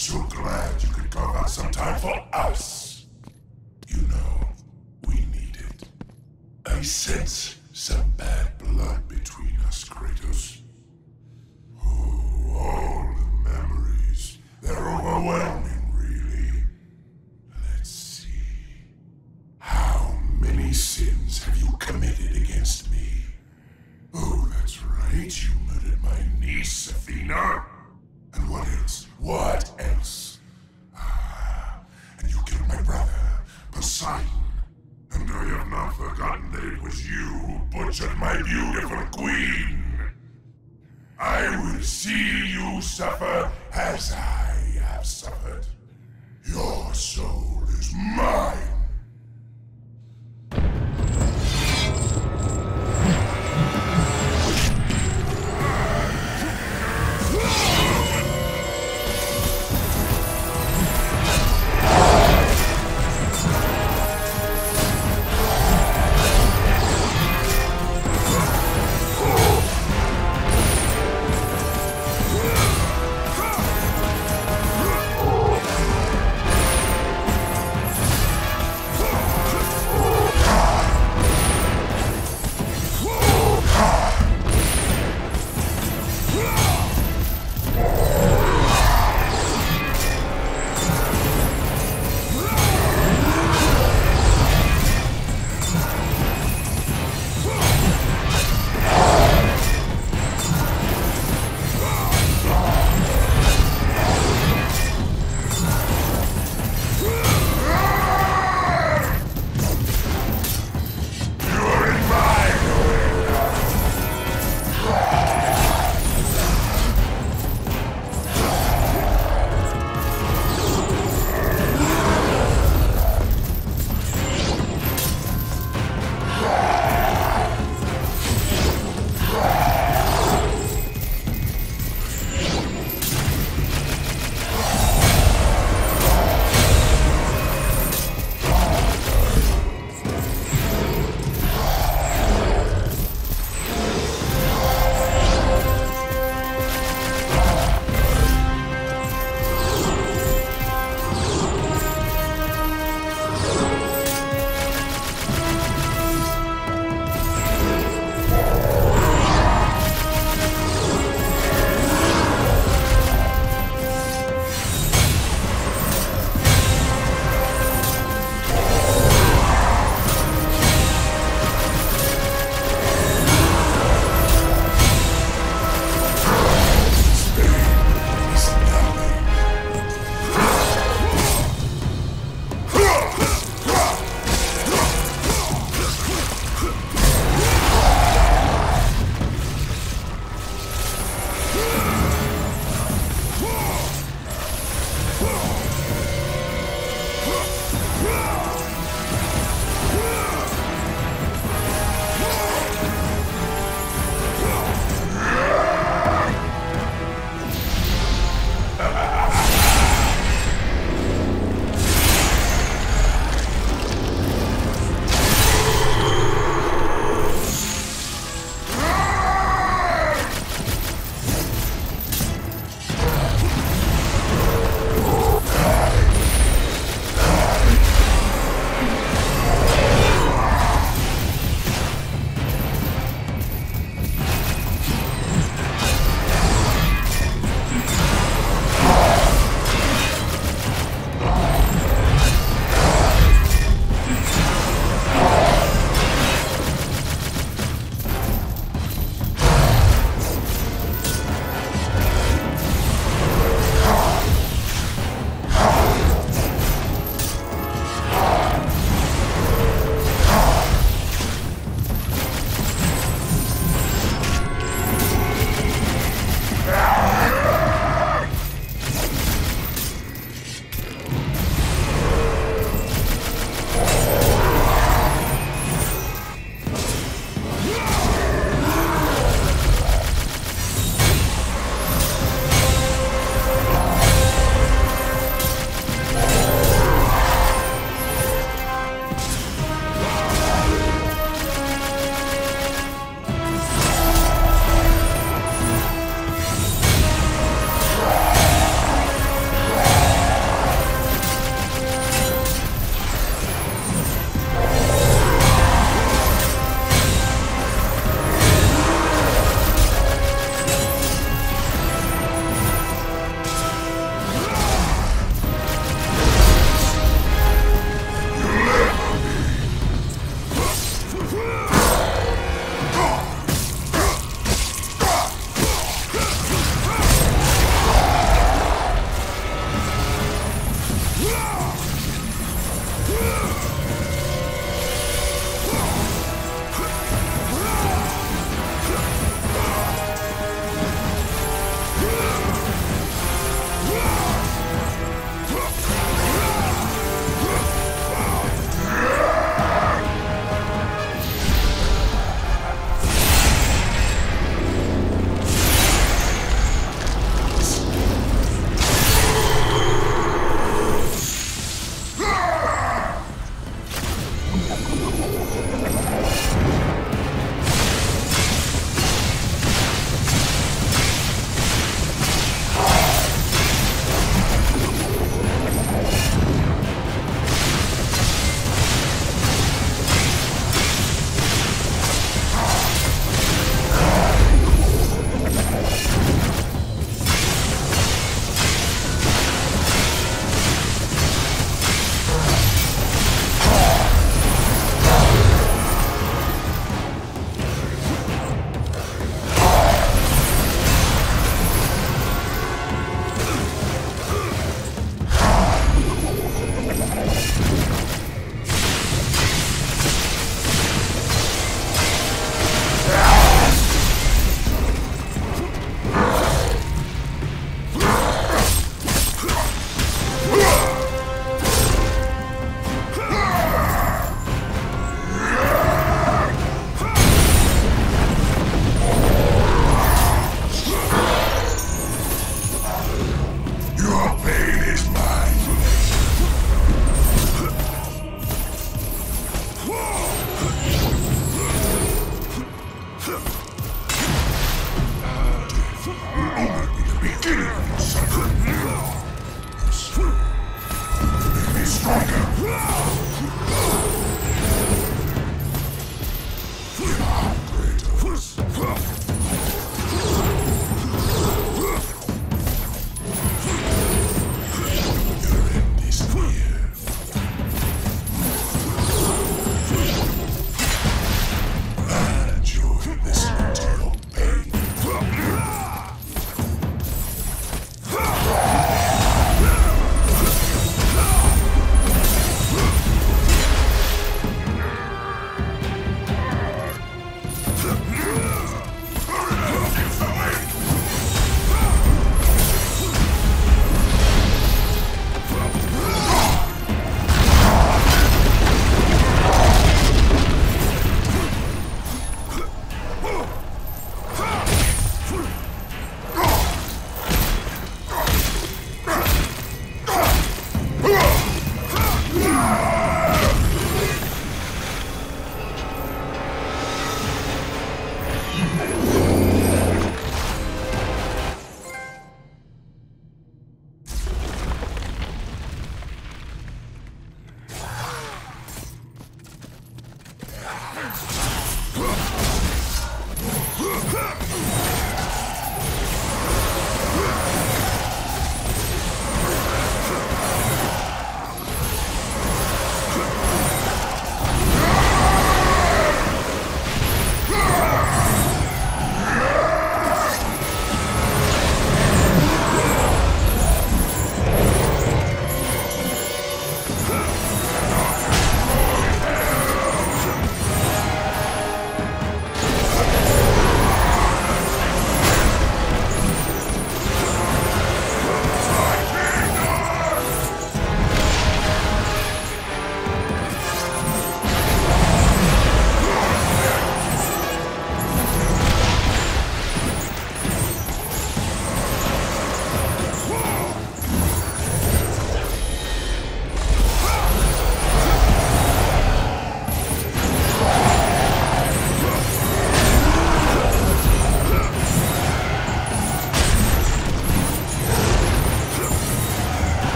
So glad you could carve out some time for us. You know, we need it. I sense some bad blood between us, Kratos. Oh, all the memories. They're overwhelming, really. Let's see. How many sins have you committed against me? Oh, that's right. You murdered my niece, Athena. And what else? What else? And you killed my brother, Poseidon. And I have not forgotten that it was you who butchered my beautiful queen. I will see you suffer as I have suffered. Your soul is mine.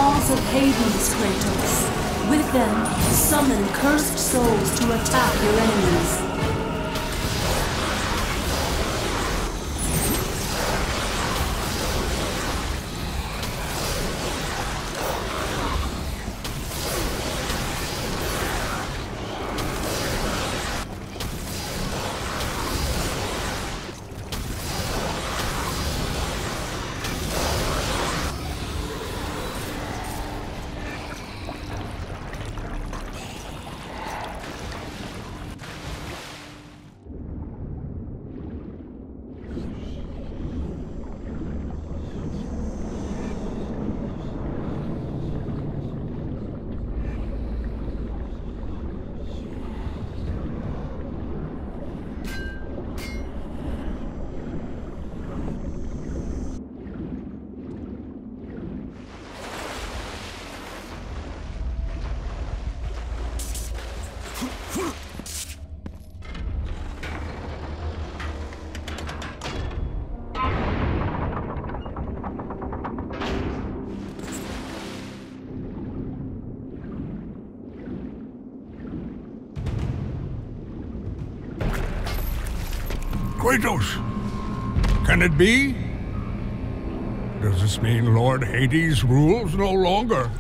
halls of Hades, Kratos. With them, summon cursed souls to attack your enemies. Kratos! Can it be? Does this mean Lord Hades rules no longer?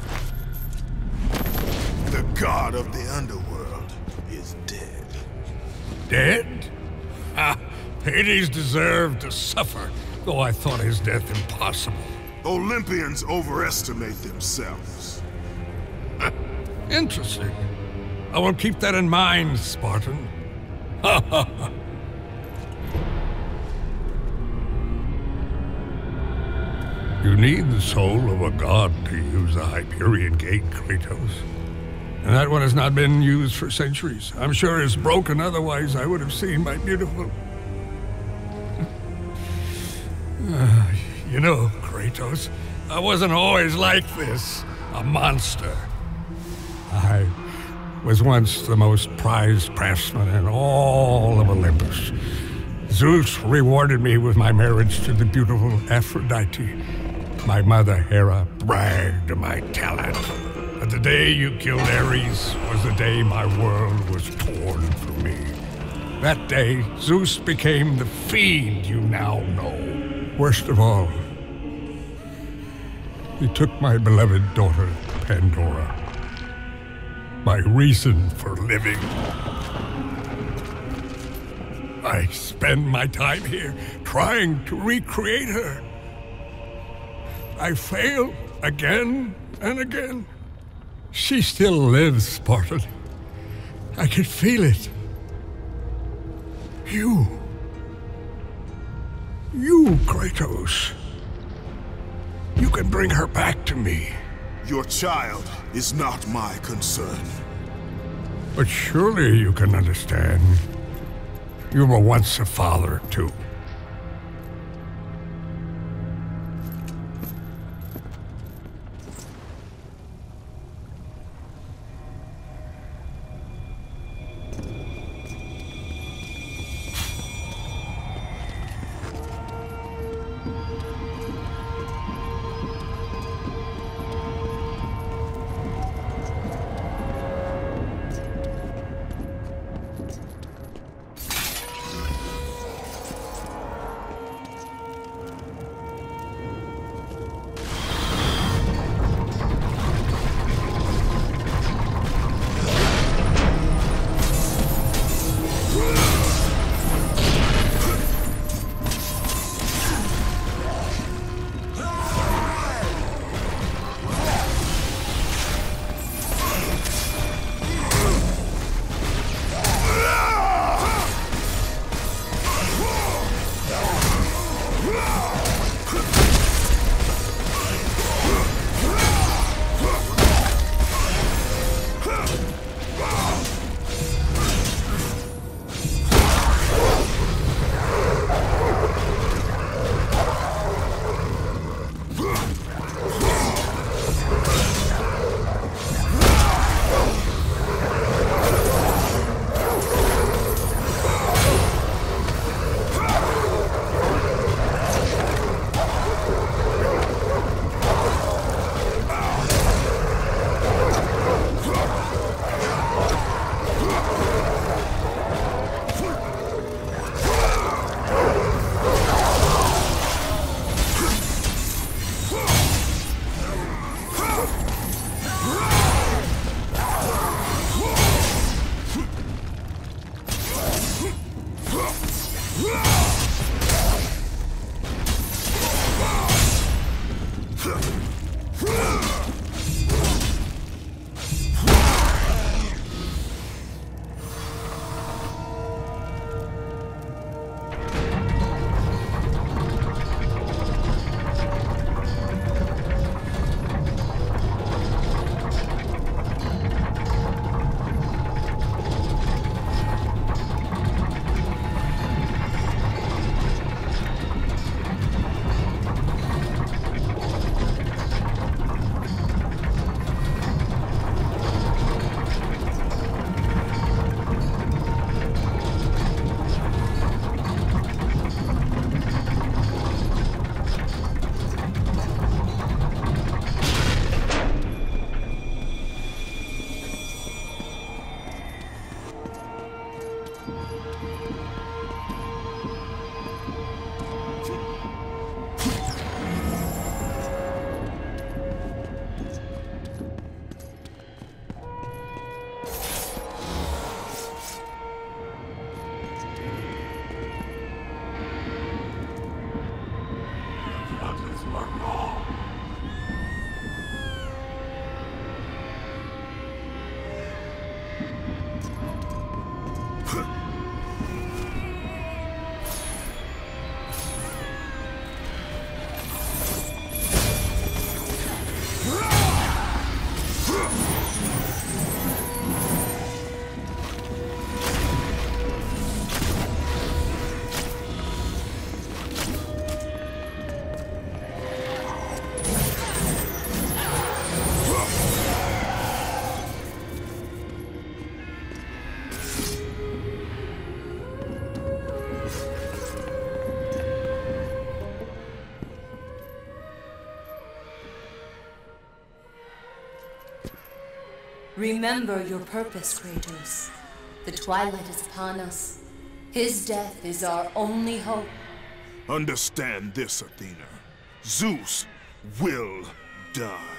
The god of the underworld is dead. Dead? Ah, Hades deserved to suffer, though I thought his death impossible. Olympians overestimate themselves. Interesting. I will keep that in mind, Spartan. Ha ha ha. You need the soul of a god to use the Hyperion Gate, Kratos. And that one has not been used for centuries. I'm sure it's broken, otherwise I would have seen my beautiful... You know, Kratos, I wasn't always like this. A monster. I was once the most prized craftsman in all of Olympus. Zeus rewarded me with my marriage to the beautiful Aphrodite. My mother, Hera, bragged of my talent. But the day you killed Ares was the day my world was torn from me. That day, Zeus became the fiend you now know. Worst of all, he took my beloved daughter, Pandora. My reason for living. I spend my time here trying to recreate her. I fail again and again. She still lives, Spartan. I can feel it. You, Kratos. You can bring her back to me. Your child is not my concern. But surely you can understand. You were once a father, too. Remember your purpose, Kratos. The twilight is upon us. His death is our only hope. Understand this, Athena. Zeus will die.